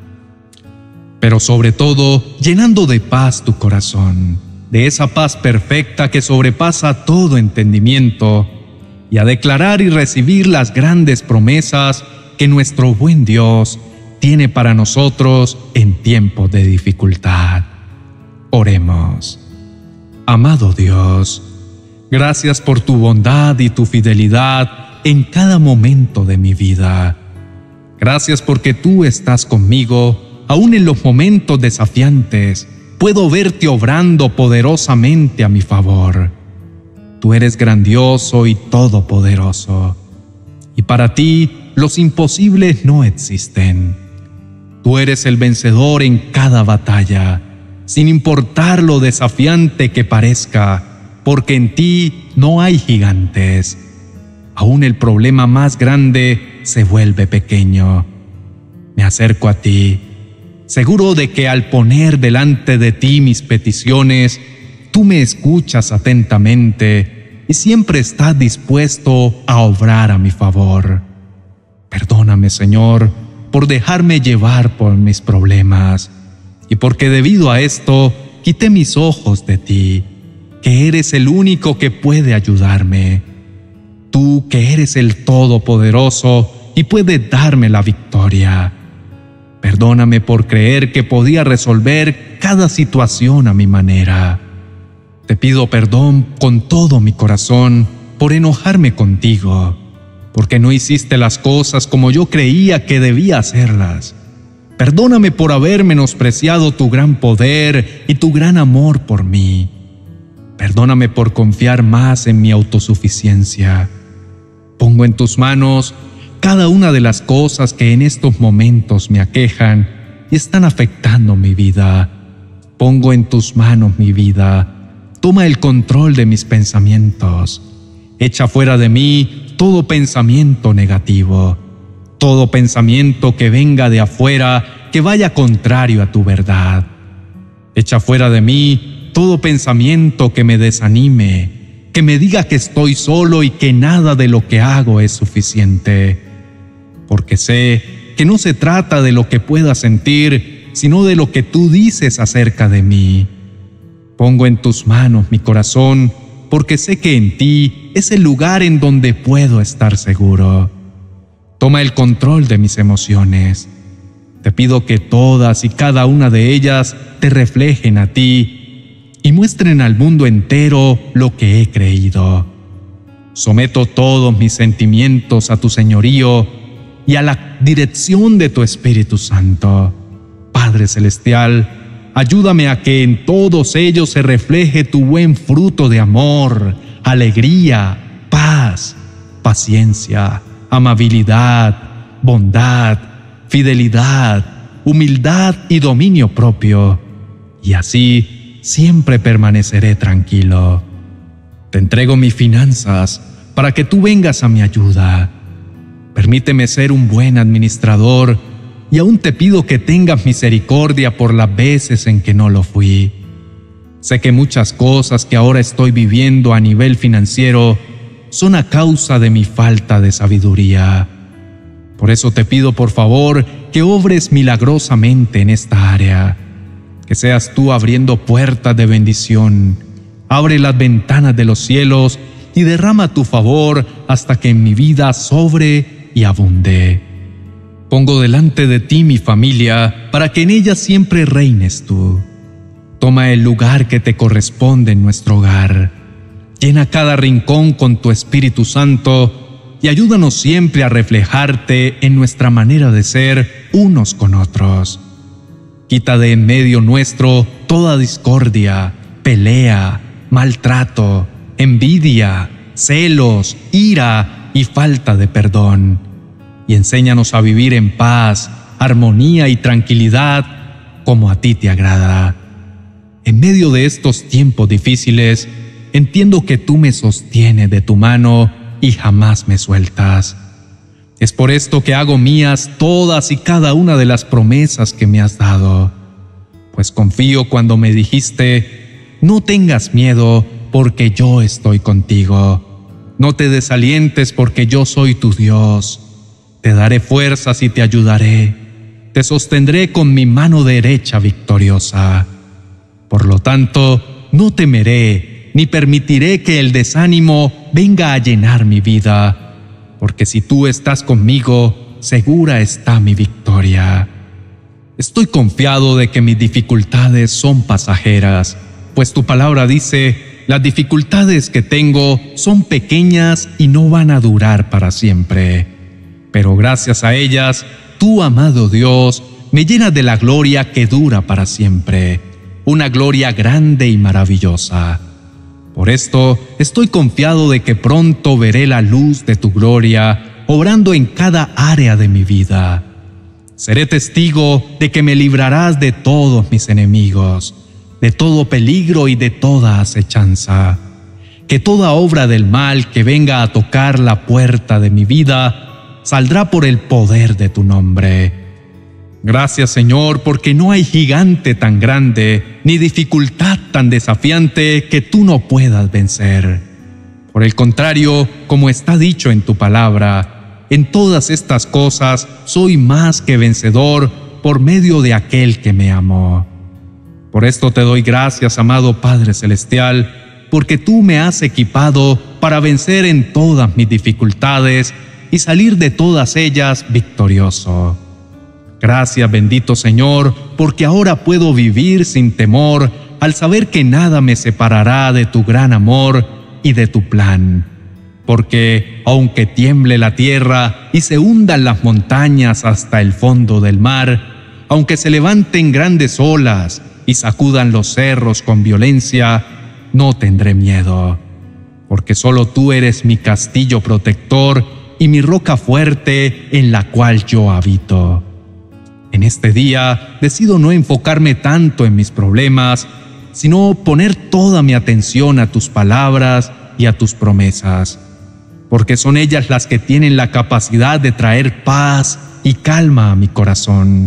Pero sobre todo, llenando de paz tu corazón, de esa paz perfecta que sobrepasa todo entendimiento, y a declarar y recibir las grandes promesas que nuestro buen Dios tiene para nosotros en tiempos de dificultad. Oremos. Amado Dios, gracias por tu bondad y tu fidelidad en cada momento de mi vida. Gracias porque tú estás conmigo, aún en los momentos desafiantes. Puedo verte obrando poderosamente a mi favor. Tú eres grandioso y todopoderoso, y para ti los imposibles no existen. Tú eres el vencedor en cada batalla, sin importar lo desafiante que parezca, porque en ti no hay gigantes. Aún el problema más grande se vuelve pequeño. Me acerco a ti, seguro de que al poner delante de ti mis peticiones, tú me escuchas atentamente y siempre estás dispuesto a obrar a mi favor. Perdóname, Señor, por dejarme llevar por mis problemas y porque debido a esto quité mis ojos de ti, que eres el único que puede ayudarme. Tú que eres el Todopoderoso y puedes darme la victoria. Perdóname por creer que podía resolver cada situación a mi manera. Te pido perdón con todo mi corazón por enojarme contigo, porque no hiciste las cosas como yo creía que debía hacerlas. Perdóname por haber menospreciado tu gran poder y tu gran amor por mí. Perdóname por confiar más en mi autosuficiencia. Pongo en tus manos cada una de las cosas que en estos momentos me aquejan y están afectando mi vida. Pongo en tus manos mi vida. Toma el control de mis pensamientos. Echa fuera de mí todo pensamiento negativo, todo pensamiento que venga de afuera, que vaya contrario a tu verdad. Echa fuera de mí todo pensamiento que me desanime, que me diga que estoy solo y que nada de lo que hago es suficiente. Porque sé que no se trata de lo que pueda sentir, sino de lo que tú dices acerca de mí. Pongo en tus manos mi corazón, porque sé que en ti es el lugar en donde puedo estar seguro. Toma el control de mis emociones. Te pido que todas y cada una de ellas te reflejen a ti y muestren al mundo entero lo que he creído. Someto todos mis sentimientos a tu señorío y a la dirección de tu Espíritu Santo. Padre Celestial, ayúdame a que en todos ellos se refleje tu buen fruto de amor, alegría, paz, paciencia, amabilidad, bondad, fidelidad, humildad y dominio propio. Y así siempre permaneceré tranquilo. Te entrego mis finanzas para que tú vengas a mi ayuda. Permíteme ser un buen administrador y aún te pido que tengas misericordia por las veces en que no lo fui. Sé que muchas cosas que ahora estoy viviendo a nivel financiero son a causa de mi falta de sabiduría. Por eso te pido por favor que obres milagrosamente en esta área, que seas tú abriendo puertas de bendición. Abre las ventanas de los cielos y derrama tu favor hasta que en mi vida sobre y abunde. Pongo delante de ti mi familia para que en ella siempre reines tú. Toma el lugar que te corresponde en nuestro hogar. Llena cada rincón con tu Espíritu Santo y ayúdanos siempre a reflejarte en nuestra manera de ser unos con otros. Quita de en medio nuestro toda discordia, pelea, maltrato, envidia, celos, ira y falta de perdón. Y enséñanos a vivir en paz, armonía y tranquilidad como a ti te agrada. En medio de estos tiempos difíciles, entiendo que tú me sostienes de tu mano y jamás me sueltas. Es por esto que hago mías todas y cada una de las promesas que me has dado. Pues confío cuando me dijiste, no tengas miedo porque yo estoy contigo. No te desalientes porque yo soy tu Dios. Te daré fuerzas y te ayudaré. Te sostendré con mi mano derecha victoriosa. Por lo tanto, no temeré ni permitiré que el desánimo venga a llenar mi vida, porque si tú estás conmigo, segura está mi victoria. Estoy confiado de que mis dificultades son pasajeras, pues tu palabra dice, las dificultades que tengo son pequeñas y no van a durar para siempre. Pero gracias a ellas, tú, amado Dios, me llenas de la gloria que dura para siempre, una gloria grande y maravillosa. Por esto, estoy confiado de que pronto veré la luz de tu gloria obrando en cada área de mi vida. Seré testigo de que me librarás de todos mis enemigos, de todo peligro y de toda acechanza. que toda obra del mal que venga a tocar la puerta de mi vida saldrá por el poder de tu nombre. Gracias, Señor, porque no hay gigante tan grande ni dificultad tan desafiante que tú no puedas vencer. Por el contrario, como está dicho en tu palabra, en todas estas cosas soy más que vencedor por medio de aquel que me amó. Por esto te doy gracias, amado Padre Celestial, porque tú me has equipado para vencer en todas mis dificultades y salir de todas ellas victorioso. Gracias, bendito Señor, porque ahora puedo vivir sin temor al saber que nada me separará de tu gran amor y de tu plan. Porque aunque tiemble la tierra y se hundan las montañas hasta el fondo del mar, aunque se levanten grandes olas y sacudan los cerros con violencia, no tendré miedo, porque solo tú eres mi castillo protector y mi roca fuerte en la cual yo habito. En este día decido no enfocarme tanto en mis problemas, sino poner toda mi atención a tus palabras y a tus promesas, porque son ellas las que tienen la capacidad de traer paz y calma a mi corazón.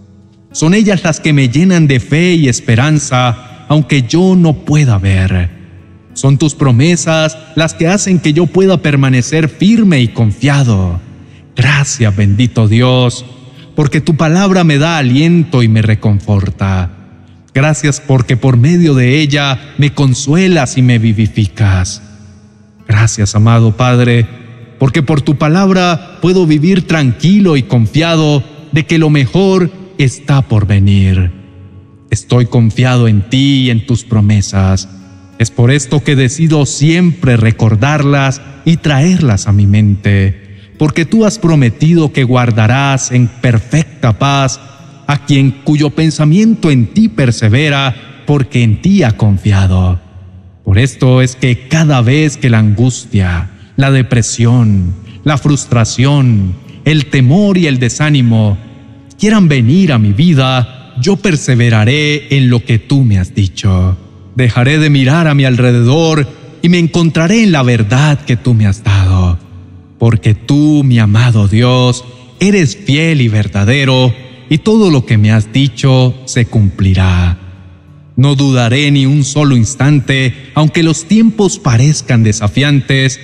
Son ellas las que me llenan de fe y esperanza, aunque yo no pueda ver. Son tus promesas las que hacen que yo pueda permanecer firme y confiado. Gracias, bendito Dios, porque tu palabra me da aliento y me reconforta. Gracias porque por medio de ella me consuelas y me vivificas. Gracias, amado Padre, porque por tu palabra puedo vivir tranquilo y confiado de que lo mejor está por venir. Estoy confiado en ti y en tus promesas. Es por esto que decido siempre recordarlas y traerlas a mi mente, porque tú has prometido que guardarás en perfecta paz a quien cuyo pensamiento en ti persevera, porque en ti ha confiado. Por esto es que cada vez que la angustia, la depresión, la frustración, el temor y el desánimo quieran venir a mi vida, yo perseveraré en lo que tú me has dicho. Dejaré de mirar a mi alrededor y me encontraré en la verdad que tú me has dado. Porque tú, mi amado Dios, eres fiel y verdadero, y todo lo que me has dicho se cumplirá. No dudaré ni un solo instante, aunque los tiempos parezcan desafiantes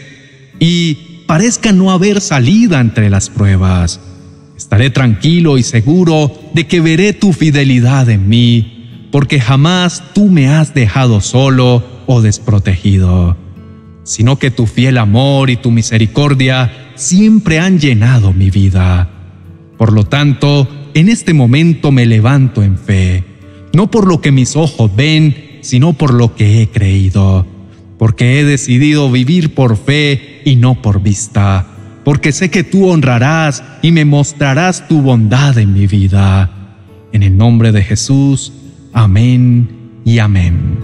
y parezca no haber salida entre las pruebas. Estaré tranquilo y seguro de que veré tu fidelidad en mí, porque jamás tú me has dejado solo o desprotegido, sino que tu fiel amor y tu misericordia siempre han llenado mi vida. Por lo tanto, en este momento me levanto en fe, no por lo que mis ojos ven, sino por lo que he creído, porque he decidido vivir por fe y no por vista, porque sé que tú honrarás y me mostrarás tu bondad en mi vida. En el nombre de Jesús, amén y amén.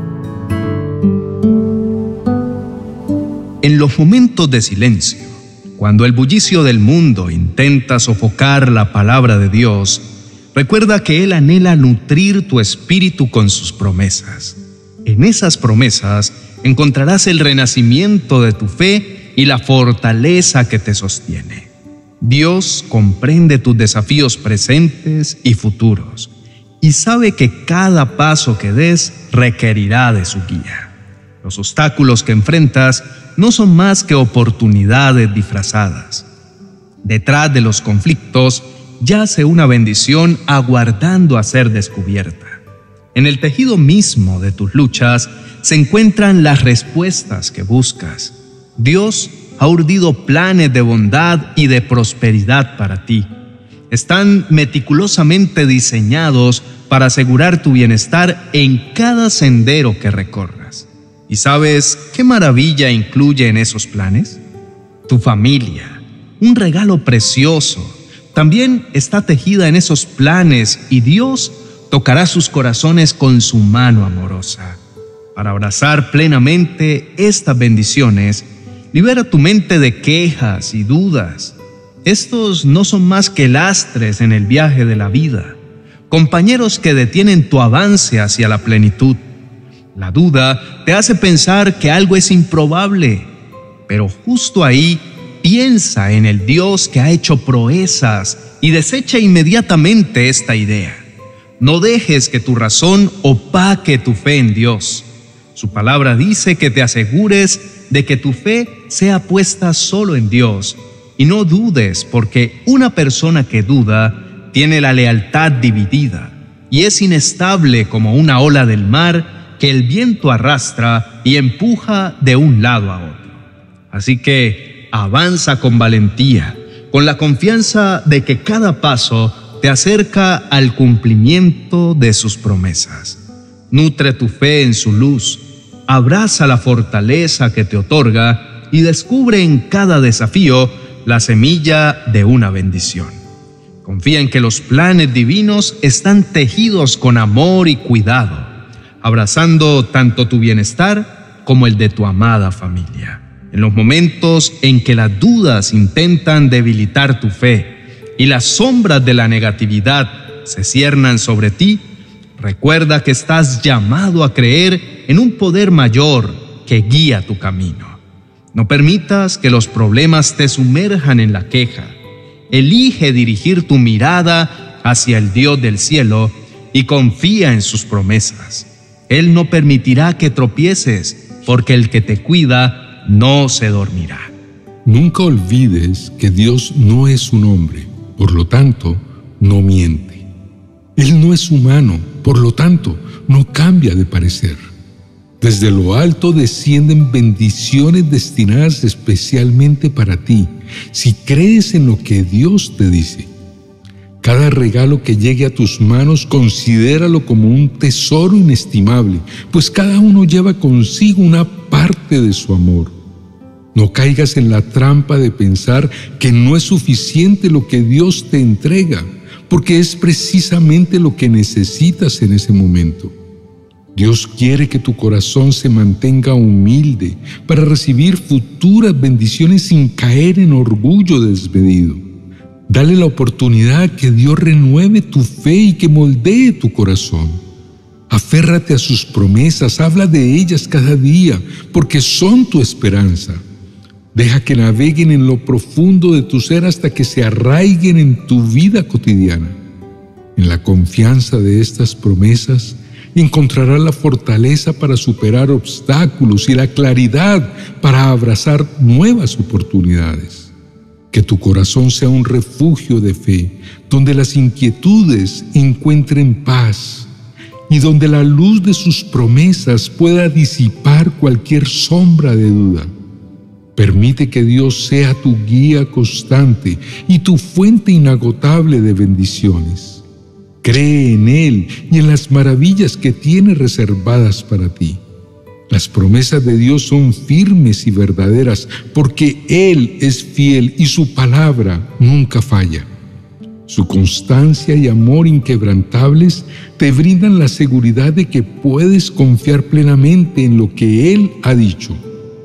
En los momentos de silencio, cuando el bullicio del mundo intenta sofocar la palabra de Dios, recuerda que Él anhela nutrir tu espíritu con sus promesas. En esas promesas encontrarás el renacimiento de tu fe y la fortaleza que te sostiene. Dios comprende tus desafíos presentes y futuros y sabe que cada paso que des requerirá de su guía. Los obstáculos que enfrentas no son más que oportunidades disfrazadas. Detrás de los conflictos yace una bendición aguardando a ser descubierta. En el tejido mismo de tus luchas se encuentran las respuestas que buscas. Dios ha urdido planes de bondad y de prosperidad para ti. Están meticulosamente diseñados para asegurar tu bienestar en cada sendero que recorras. ¿Y sabes qué maravilla incluye en esos planes? Tu familia, un regalo precioso, también está tejida en esos planes y Dios tocará sus corazones con su mano amorosa. Para abrazar plenamente estas bendiciones, libera tu mente de quejas y dudas. Estos no son más que lastres en el viaje de la vida, compañeros que detienen tu avance hacia la plenitud. La duda te hace pensar que algo es improbable, pero justo ahí piensa en el Dios que ha hecho proezas y desecha inmediatamente esta idea. No dejes que tu razón opaque tu fe en Dios. Su palabra dice que te asegures de que tu fe sea puesta solo en Dios y no dudes, porque una persona que duda tiene la lealtad dividida y es inestable como una ola del mar que el viento arrastra y empuja de un lado a otro. Así que avanza con valentía, con la confianza de que cada paso te acerca al cumplimiento de sus promesas. Nutre tu fe en su luz, abraza la fortaleza que te otorga y descubre en cada desafío la semilla de una bendición. Confía en que los planes divinos están tejidos con amor y cuidado, abrazando tanto tu bienestar como el de tu amada familia. En los momentos en que las dudas intentan debilitar tu fe y las sombras de la negatividad se ciernan sobre ti, recuerda que estás llamado a creer en un poder mayor que guía tu camino. No permitas que los problemas te sumerjan en la queja. Elige dirigir tu mirada hacia el Dios del cielo y confía en sus promesas. Él no permitirá que tropieces, porque el que te cuida no se dormirá. Nunca olvides que Dios no es un hombre, por lo tanto, no miente. Él no es humano, por lo tanto, no cambia de parecer. Desde lo alto descienden bendiciones destinadas especialmente para ti, si crees en lo que Dios te dice. Cada regalo que llegue a tus manos, considéralo como un tesoro inestimable, pues cada uno lleva consigo una parte de su amor. No caigas en la trampa de pensar que no es suficiente lo que Dios te entrega, porque es precisamente lo que necesitas en ese momento. Dios quiere que tu corazón se mantenga humilde para recibir futuras bendiciones sin caer en orgullo desmedido. Dale la oportunidad que Dios renueve tu fe y que moldee tu corazón. Aférrate a sus promesas, habla de ellas cada día, porque son tu esperanza. Deja que naveguen en lo profundo de tu ser hasta que se arraiguen en tu vida cotidiana. En la confianza de estas promesas, encontrarás la fortaleza para superar obstáculos y la claridad para abrazar nuevas oportunidades. Que tu corazón sea un refugio de fe, donde las inquietudes encuentren paz y donde la luz de sus promesas pueda disipar cualquier sombra de duda. Permite que Dios sea tu guía constante y tu fuente inagotable de bendiciones. Cree en Él y en las maravillas que tiene reservadas para ti. Las promesas de Dios son firmes y verdaderas porque Él es fiel y su palabra nunca falla. Su constancia y amor inquebrantables te brindan la seguridad de que puedes confiar plenamente en lo que Él ha dicho.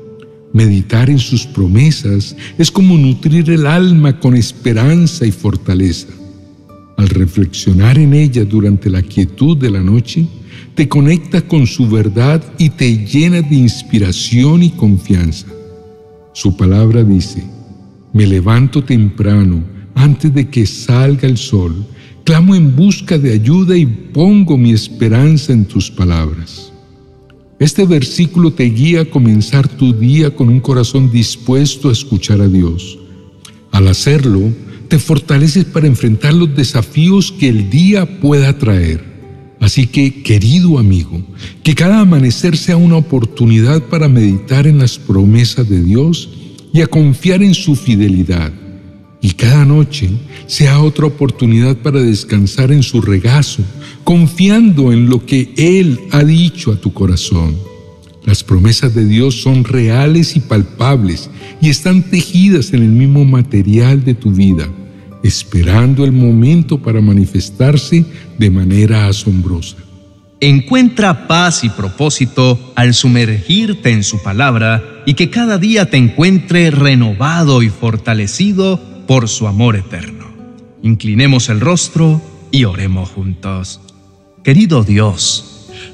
Meditar en sus promesas es como nutrir el alma con esperanza y fortaleza. Al reflexionar en ella durante la quietud de la noche, te conectas con su verdad y te llenas de inspiración y confianza. Su palabra dice: me levanto temprano, antes de que salga el sol, clamo en busca de ayuda y pongo mi esperanza en tus palabras. Este versículo te guía a comenzar tu día con un corazón dispuesto a escuchar a Dios. Al hacerlo, te fortaleces para enfrentar los desafíos que el día pueda traer. Así que, querido amigo, que cada amanecer sea una oportunidad para meditar en las promesas de Dios y a confiar en su fidelidad. Y cada noche sea otra oportunidad para descansar en su regazo, confiando en lo que Él ha dicho a tu corazón. Las promesas de Dios son reales y palpables y están tejidas en el mismo material de tu vida, esperando el momento para manifestarse de manera asombrosa. Encuentra paz y propósito al sumergirte en su palabra y que cada día te encuentre renovado y fortalecido por su amor eterno. Inclinemos el rostro y oremos juntos. Querido Dios,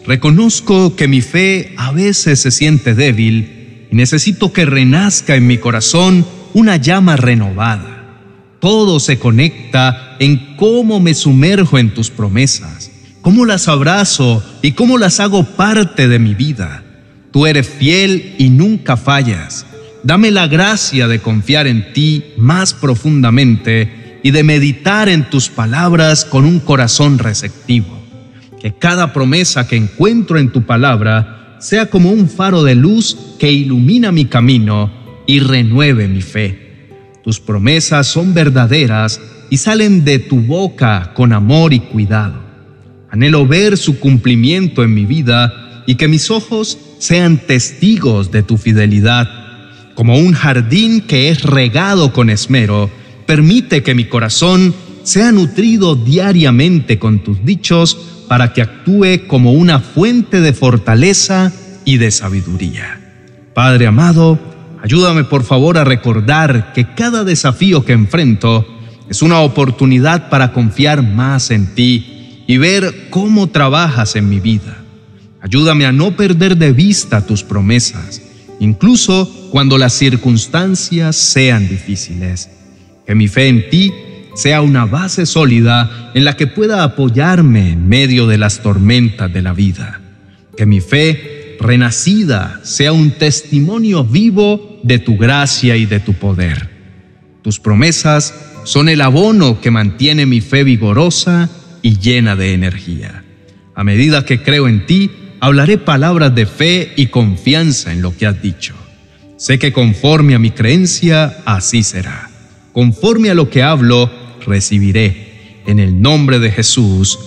Reconozco que mi fe a veces se siente débil y necesito que renazca en mi corazón una llama renovada. Todo se conecta en cómo me sumerjo en tus promesas, cómo las abrazo y cómo las hago parte de mi vida. Tú eres fiel y nunca fallas. Dame la gracia de confiar en ti más profundamente y de meditar en tus palabras con un corazón receptivo. Que cada promesa que encuentro en tu palabra sea como un faro de luz que ilumina mi camino y renueve mi fe. Tus promesas son verdaderas y salen de tu boca con amor y cuidado. Anhelo ver su cumplimiento en mi vida y que mis ojos sean testigos de tu fidelidad. Como un jardín que es regado con esmero, permite que mi corazón sea nutrido diariamente con tus dichos para que actúe como una fuente de fortaleza y de sabiduría. Padre amado, ayúdame por favor a recordar que cada desafío que enfrento es una oportunidad para confiar más en ti y ver cómo trabajas en mi vida. Ayúdame a no perder de vista tus promesas, incluso cuando las circunstancias sean difíciles. Que mi fe en ti sea una base sólida en la que pueda apoyarme en medio de las tormentas de la vida. Que mi fe renacida sea un testimonio vivo de tu gracia y de tu poder. Tus promesas son el abono que mantiene mi fe vigorosa y llena de energía. A medida que creo en ti, hablaré palabras de fe y confianza en lo que has dicho. Sé que conforme a mi creencia, así será. Conforme a lo que hablo, recibiré. En el nombre de Jesús.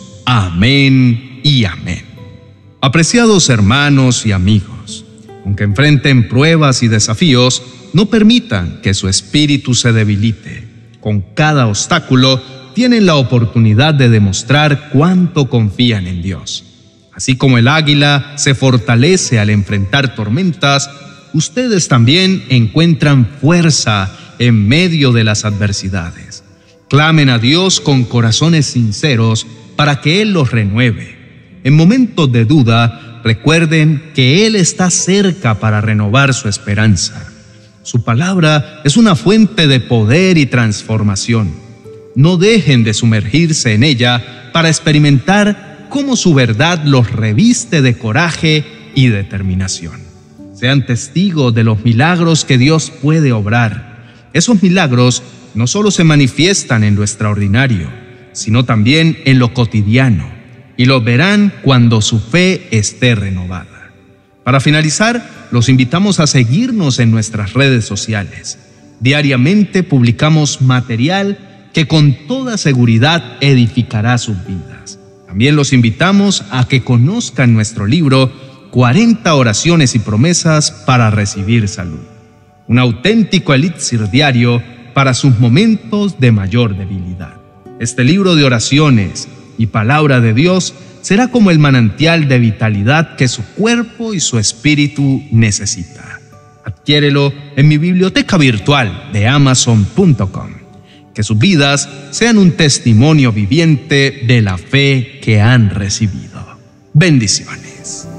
Amén y amén. Apreciados hermanos y amigos, aunque enfrenten pruebas y desafíos, no permitan que su espíritu se debilite. Con cada obstáculo, tienen la oportunidad de demostrar cuánto confían en Dios. Así como el águila se fortalece al enfrentar tormentas, ustedes también encuentran fuerza en medio de las adversidades. Clamen a Dios con corazones sinceros para que Él los renueve. En momentos de duda, recuerden que Él está cerca para renovar su esperanza. Su palabra es una fuente de poder y transformación. No dejen de sumergirse en ella para experimentar cómo su verdad los reviste de coraje y determinación. Sean testigos de los milagros que Dios puede obrar. Esos milagros no solo se manifiestan en lo extraordinario, sino también en lo cotidiano, y los verán cuando su fe esté renovada. Para finalizar, los invitamos a seguirnos en nuestras redes sociales. Diariamente publicamos material que con toda seguridad edificará sus vidas. También los invitamos a que conozcan nuestro libro 40 oraciones y promesas para recibir salud. Un auténtico elixir diario para sus momentos de mayor debilidad. Este libro de oraciones y palabra de Dios será como el manantial de vitalidad que su cuerpo y su espíritu necesita. Adquiérelo en mi biblioteca virtual de Amazon.com. Que sus vidas sean un testimonio viviente de la fe que han recibido. Bendiciones.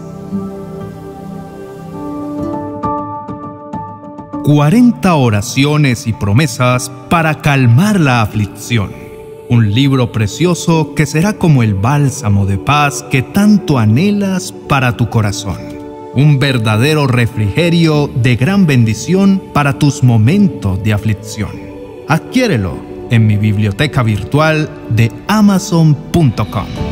40 oraciones y promesas para calmar la aflicción. Un libro precioso que será como el bálsamo de paz que tanto anhelas para tu corazón. Un verdadero refrigerio de gran bendición para tus momentos de aflicción. Adquiérelo en mi biblioteca virtual de Amazon.com.